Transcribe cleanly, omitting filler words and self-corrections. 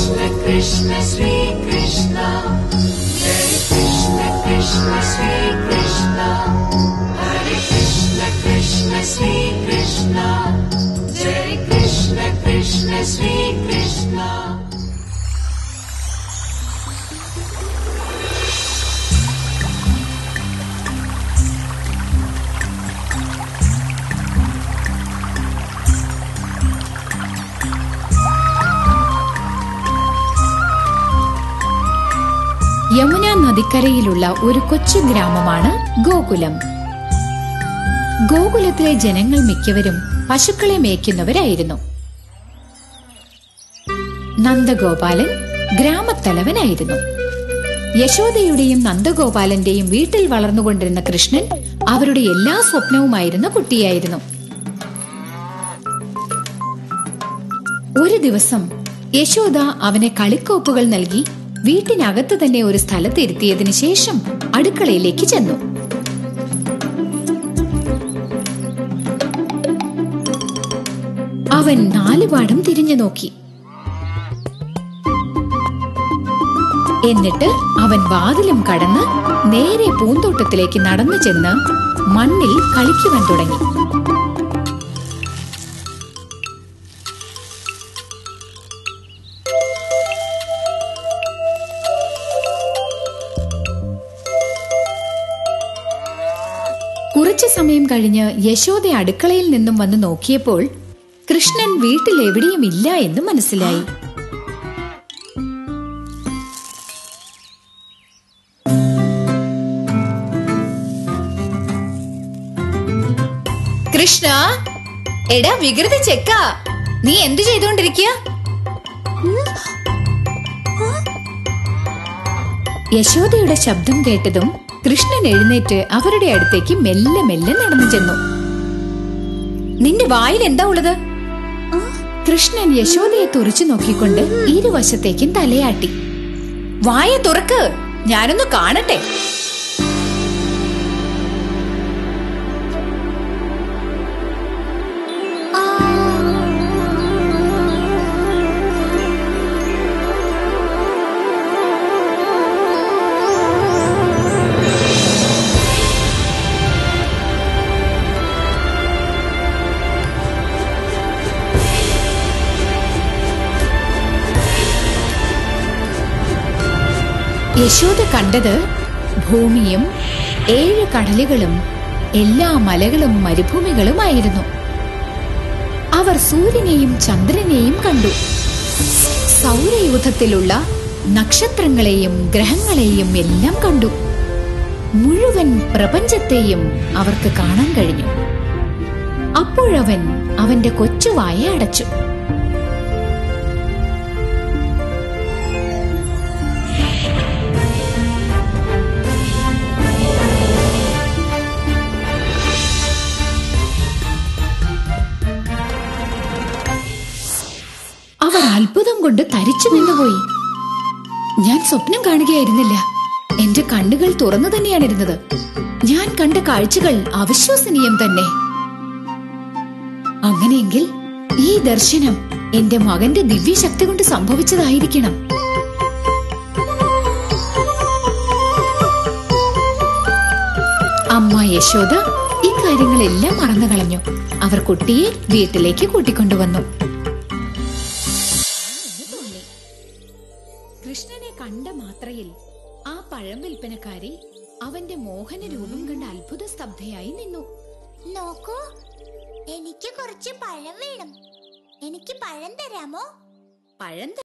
Krishna Krishna Sri Krishna, Hare Krishna Krishna Sri Krishna, Hare Krishna Krishna Sri Krishna, Hare Krishna Krishna Sri Krishna. Yamuna നദിക്കരയിലുള്ള ഒരു കൊച്ചു ഗ്രാമമാണ് ഗോകുലം. ഗോകുലത്തിലെ ജനങ്ങൾ മിക്കവരും പശുക്കളെ മേയ്ക്കുന്നവരായിരുന്നു. നന്ദഗോപാലൻ ഗ്രാമത്തലവനായിരുന്നു. യശോദയുടെയും നന്ദഗോപാലന്റെയും വീട്ടിൽ വളർന്നുകൊണ്ടിരുന്ന കൃഷ്ണൻ അവരുടെ എല്ലാ സ്വപ്നവുമായിരുന്ന കുട്ടിയായിരുന്നു. ഒരു ദിവസം യശോദ അവനെ കളിക്കോപ്പുകൾ നൽകി വീട്ടിനകത്ത് തന്നെ ഒരു സ്ഥലത്ത് ഇരുത്തിയതിനു ശേഷം അടുക്കളയിലേക്ക് ചെന്നു. അവൻ നാലുപാടും തിരിഞ്ഞു നോക്കി. എന്നിട്ട് അവൻ വാതിലും കടന്ന് നേരെ പൂന്തോട്ടത്തിലേക്ക് നടന്നു ചെന്ന് മണ്ണിൽ കളിക്കുവാൻ തുടങ്ങി. കുറച്ചു സമയം കഴിഞ്ഞ് യശോദ അടുക്കളയിൽ നിന്നും വന്ന് നോക്കിയപ്പോൾ കൃഷ്ണൻ വീട്ടിൽ എവിടെയും ഇല്ല എന്ന് മനസ്സിലായി. കൃഷ്ണ, എടാ വികൃതി ചെക്ക, നീ എന്തു ചെയ്തോണ്ടിരിക്കുക? യശോദയുടെ ശബ്ദം കേട്ടതും കൃഷ്ണൻ എഴുന്നേറ്റ് അവരുടെ അടുത്തേക്ക് മെല്ലെ മെല്ലെ നടന്നു ചെന്നു. നിന്റെ വായിൽ എന്താ ഉള്ളത്? കൃഷ്ണൻ യശോദയെ തുറച്ചു നോക്കിക്കൊണ്ട് ഇരുവശത്തേക്കും തലയാട്ടി. വായ തുറക്ക്, ഞാനൊന്ന് കാണട്ടെ. യശോദ കണ്ടത് ഭൂമിയും 7 കടലുകളും എല്ലാ മലകളും മരുഭൂമികളുമായിരുന്നു. അവർ സൂര്യനെയും ചന്ദ്രനെയും കണ്ടു. സൗരയൂഥത്തിലുള്ള നക്ഷത്രങ്ങളെയും ഗ്രഹങ്ങളെയും എല്ലാം കണ്ടു. മുഴുവൻ പ്രപഞ്ചത്തെയും അവർക്ക് കാണാൻ കഴിഞ്ഞു. അപ്പോഴവൻ അവന്റെ കൊച്ചുവായ അടച്ചു. അവർ അത്ഭുതം കൊണ്ട് തരിച്ചു നിന്നുപോയി. ഞാൻ സ്വപ്നം കാണുകയായിരുന്നില്ല, എന്റെ കണ്ണുകൾ തുറന്നു തന്നെയാണിരുന്നത്. ഞാൻ കണ്ട കാഴ്ചകൾ അവിശ്വസനീയം തന്നെ. അങ്ങനെയെങ്കിൽ ഈ ദർശനം എന്റെ മകന്റെ ദിവ്യശക്തി കൊണ്ട് സംഭവിച്ചതായിരിക്കണം. അമ്മ യശോദ ഇക്കാര്യങ്ങളെല്ലാം മറന്നു കളഞ്ഞു. അവർ കുട്ടിയെ വീട്ടിലേക്ക് കൂട്ടിക്കൊണ്ടുവന്നു. കൃഷ്ണനെ കണ്ട മാത്രയിൽ ആ പഴം വിൽപ്പനക്കാരി അവന്റെ മോഹന രൂപം കണ്ട് അത്ഭുത സ്തബ്ധയായി നിന്നു. നോക്കൂ, എനിക്ക് കുറച്ച് പഴം വേണം. എനിക്ക് പഴം തരാമോ? പഴം